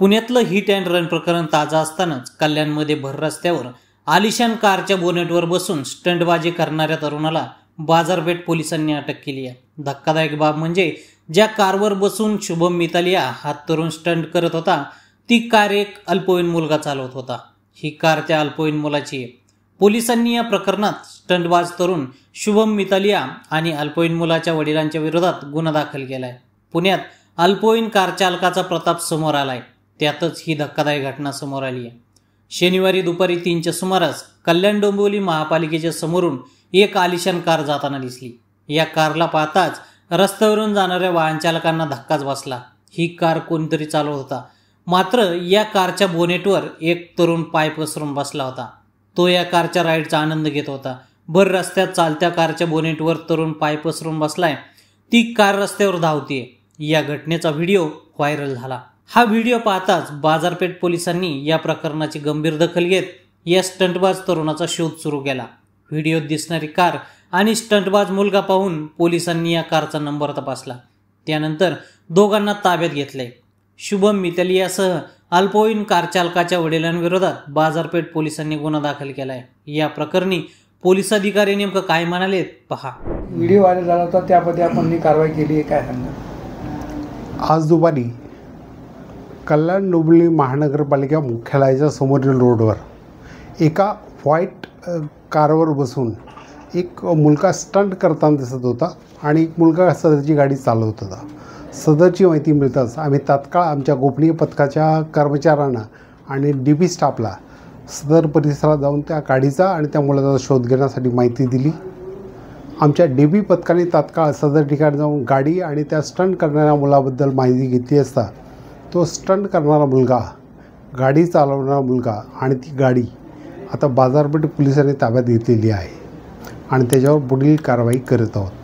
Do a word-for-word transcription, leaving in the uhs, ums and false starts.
पुण्यातलं hit and run प्रकरण ताजा असतानाच कल्याणमध्ये भर रस्त्यावर आलिशान कारच्या बोनेटवर बसून स्टंटबाजी करणाऱ्या तरुणाला बाजारपेठ पोलिसांनी अटक केली आहे। धक्कादायक बाब म्हणजे ज्या कारवर बसून शुभम मितालिया हा तरुण स्टंट करत होता ती कार एक अल्पवयीन मुलगा चालवत होता। ही कार त्या अल्पवयीन मुलाची आहे। पोलिसांनी या प्रकरणात स्टंटबाज तरुण शुभम मितालिया आणि अल्पवयीन मुलाच्या वडिलांच्या विरोधात गुन्हा दाखल केलाय। पुण्यात अल्पवयीन कार चालकाचा प्रताप समोर आलाय, त्यातच ही धक्कादायक घटना समोर आली आहे। शनिवारी दुपारी तीनच्या सुमारास कल्याण डोंबिवली महापालिकेच्या समोरून एक आलिशान कार जाताना दिसली। या कारला पाहताच रस्त्यावरून जाणाऱ्या वाहन चालकांना धक्काच बसला। ही कार कोणतरी चालवत होता, मात्र या कारच्या बोनेटवर एक तरुण पाय पसरून बसला होता। तो या कारच्या राईडचा आनंद घेत होता। भर रस्त्यात चालत्या कारच्या बोनेटवर तरुण पाय पसरून बसलाय, ती कार रस्त्यावर धावतीये। या घटनेचा व्हिडिओ व्हायरल झाला। हा व्हिडिओ पाहताच बाजारपेठ पोलिसांनी या प्रकरणाची गंभीर दखल घेत या स्टंटबाज तरुणाचा शोध सुरू केला। व्हिडिओत दिसणारी कार आणि स्टंटबाज मुलगा पाहून पोलिसांनी या कारचा नंबर तपासला। त्यानंतर दोघांना ताब्यात घेतले। शुभम मितालियासह अल्पवयीन कार चालकाच्या वडिलांविरोधात बाजारपेठ पोलिसांनी गुन्हा दाखल केलाय। या प्रकरणी पोलीस अधिकारी नेमकं काय म्हणाले पहा। व्हिडिओ व्हायरल झाला होता, त्यामध्ये आपण कारवाई केली आहे, काय सांगा? आज दुपारी कल्याण डोंबिवली महानगरपालिका मुख्यालयाच्या समोरील रोडवर एका व्हाईट कारवर बसून एक मुलगा स्टंट करताना दिसत होता आणि एक मुलगा सदरची गाडी चालवत होता। सदरची माहिती मिळताच आम्ही तात्काळ आमच्या गोपनीय पथकाच्या कर्मचाऱ्यांना आणि डी पी स्टाफला सदर परिसरात जाऊन त्या गाडीचा आणि त्या मुलाचा शोध घेण्यासाठी माहिती दिली। आमच्या डी पी पथकाने तात्काळ सदर ठिकाणी जाऊन गाडी आणि त्या स्टंट करणाऱ्या मुलाबद्दल माहिती घेतली असता तो स्टंट करणारा मुलगा, गाडी चालवणारा मुलगा आणि ती गाडी आता बाजारपेठ पोलिसांनी ताब्यात घेतलेली आहे आणि त्याच्यावर पुढील कारवाई करत आहोत।